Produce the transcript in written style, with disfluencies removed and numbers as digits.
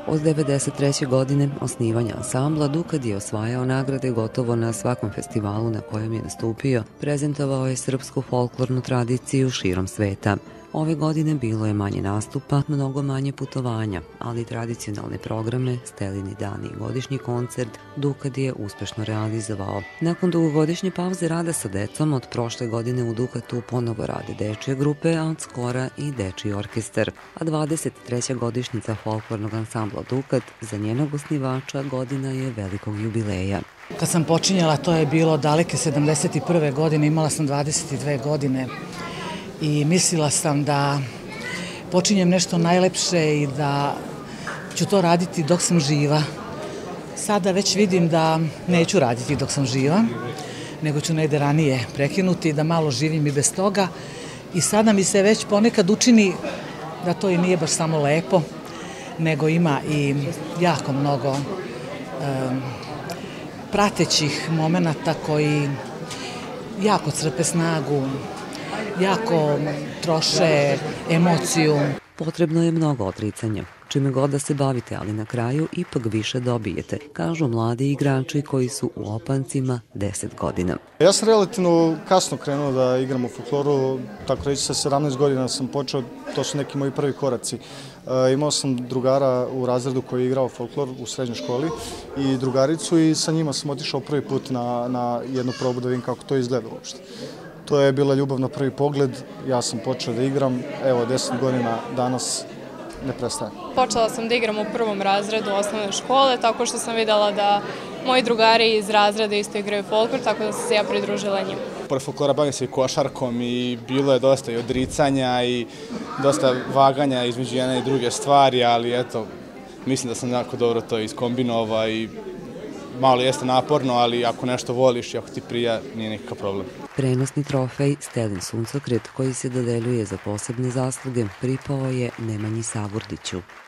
Od 1993. godine osnivanja ansambla Dukad je osvajao nagrade gotovo na svakom festivalu na kojem je nastupio, prezentovao je srpsku folklornu tradiciju širom sveta. Ove godine bilo je manje nastupa, mnogo manje putovanja, ali tradicionalne programe, Stelini dani i godišnji koncert Dukad je uspešno realizovao. Nakon dugogodišnje pauze rada sa decom, od prošle godine u Dukatu ponovo rade dečije grupe, a od skora i dečiji orkestar. A 23. godišnjica folklornog ansambla Dukad za njenog osnivača godina je velikog jubileja. Kad sam počinjala, to je bilo daleke 71. godine, imala sam 22 godine. I mislila sam da počinjem nešto najlepše i da ću to raditi dok sam živa. Sada već vidim da neću raditi dok sam živa, nego ću negde ranije prekinuti, da malo živim i bez toga. I sada mi se već ponekad učini da to i nije baš samo lepo, nego ima i jako mnogo pratećih momenata koji jako crpe snagu, jako troše emociju. Potrebno je mnogo odricanja, čime god da se bavite, ali na kraju ipak više dobijete, kažu mladi igrači koji su u Opancima 10 godina. Ja sam relativno kasno krenuo da igram u folkloru, tako reći sa 17 godina sam počeo, to su neki moji prvi koraci. Imao sam drugara u razredu koji je igrao folklor u srednjoj školi i drugaricu i sa njima sam otišao prvi put na jednu probu da vidim kako to izgleda uopšte. To je bila ljubav na prvi pogled, ja sam počeo da igram, evo 10 godina danas ne prestajem. Počela sam da igram u prvom razredu osnovne škole, tako što sam videla da moji drugari iz razreda isto igraju folklor, tako da sam se ja pridružila njima. Pored folklora bavim se i košarkom i bilo je dosta i odricanja i dosta vaganja između jedne i druge stvari, ali eto, mislim da sam jako dobro to iskombinovao i malo jeste naporno, ali ako nešto voliš i ako ti prija, nije nikakav problem. Prenosni trofej Stelin suncokret koji se dodeljuje za posebne zasluge pripao je Nemanji Savurdiću.